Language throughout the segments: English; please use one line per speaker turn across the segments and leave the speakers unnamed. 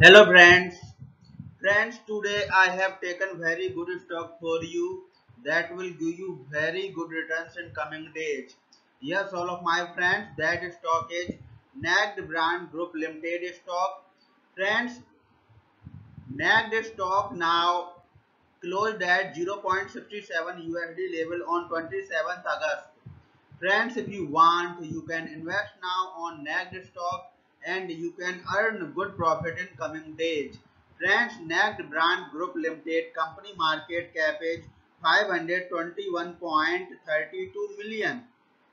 Hello friends. Friends, today I have taken very good stock for you that will give you very good returns in coming days. Yes, all of my friends, that stock is NAGD Brand Group Limited stock. Friends, NAGD stock now closed at 0.67 USD level on 27th August. Friends, if you want, you can invest now on NAGD stock and you can earn good profit in coming days. Friends, NAGD Brand Group Limited company market cap is 521.32 million.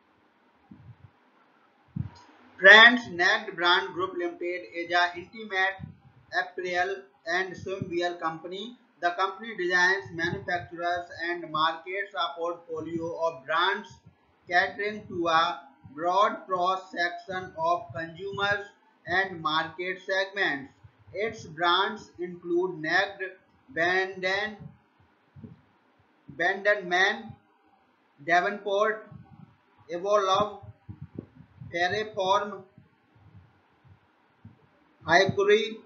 Friends, NAGD Brand Group Limited is an intimate apparel and swimwear company. The company designs, manufactures and markets a portfolio of brands catering to a broad cross-section of consumers and market segments. Its brands include NAGD, Bandon Man, Davenport, Evolove, Terraform, Hickory,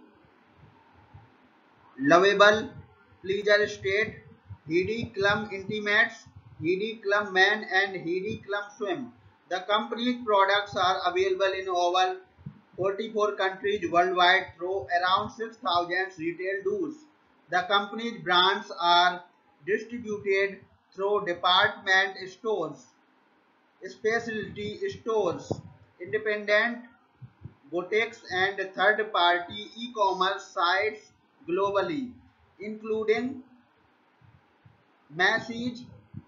Lovable, Pleasure State, Heidi Klum Intimates, Heidi Klum Men and Heidi Klum Swim. The company's products are available in over 44 countries worldwide through around 6,000 retail doors. The company's brands are distributed through department stores, specialty stores, independent boutiques and third-party e-commerce sites globally, including Macy's,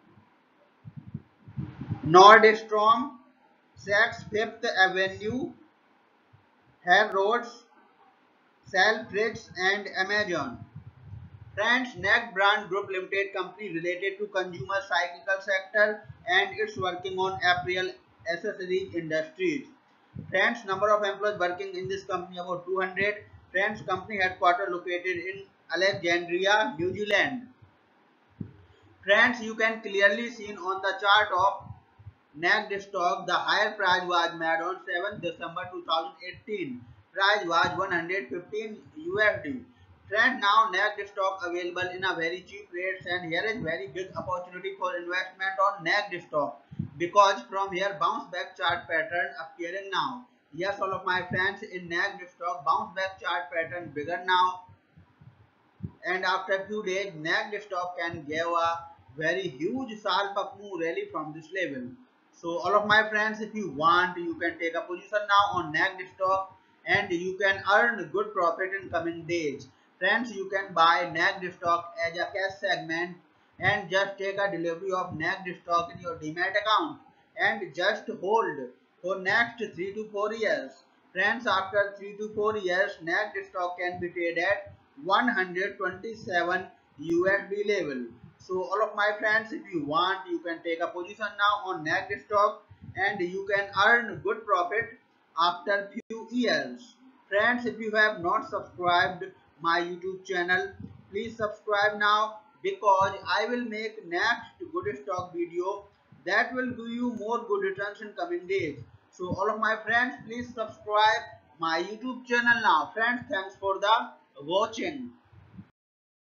Nordstrom, Saks Fifth Avenue, Harrods, Selfridges, and Amazon. Friends, NAC Brand Group Limited company related to consumer cyclical sector and it's working on apparel accessories industries. Friends, number of employees working in this company about 200. Friends, company headquarters located in Alexandria, New Zealand. Friends, you can clearly see on the chart of NASDAQ stock, the higher price was made on 7th December 2018. Price was 115 USD. Friends, now NASDAQ stock available in a very cheap rates and here is very big opportunity for investment on NASDAQ stock because from here bounce back chart pattern appearing now. Yes, all of my friends, in NASDAQ stock bounce back chart pattern bigger now and after a few days NASDAQ stock can give a very huge sharp up move rally from this level. So all of my friends, if you want, you can take a position now on NASDAQ stock and you can earn good profit in coming days. Friends, you can buy NASDAQ stock as a cash segment and just take a delivery of NASDAQ stock in your demat account and just hold for next 3 to 4 years. Friends, after 3 to 4 years, NASDAQ stock can be traded at 127 USD level. So all of my friends, if you want, you can take a position now on NASDAQ stock and you can earn good profit after few years. Friends, if you have not subscribed my YouTube channel, please subscribe now because I will make next good stock video that will give you more good returns in coming days. So all of my friends, please subscribe my YouTube channel now. Friends, thanks for the watching.